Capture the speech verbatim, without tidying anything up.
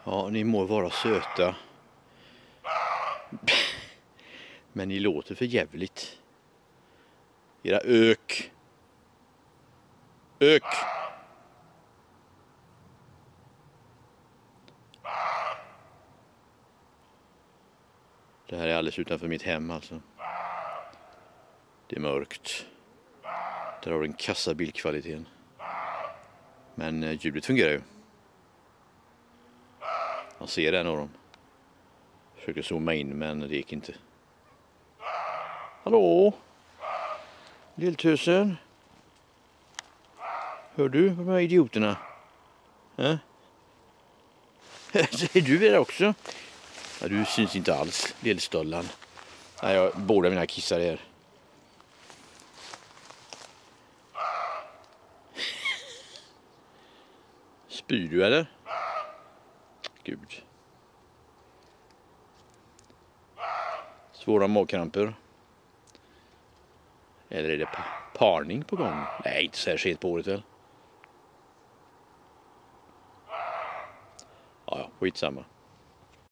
Ja, ni må vara söta. Men ni låter för jävligt. Era ök. Ök. Det här är alldeles utanför mitt hem alltså. Det är mörkt. Där har den kassa bildkvaliteten. Men eh, ljudet fungerar ju. Man ser en av dem. Försöker zooma in men det gick inte. Hallå? Lilltusen? Hör du på de här idioterna? Äh? Är du där också? Ja, du syns inte alls, lillstollan. Nej, jag, båda mina kissar här. Spyr du eller? Gud. Svåra magkramper. Eller är det parning på gång? Nej, inte så här sent på året väl? Ja, ja, skitsamma.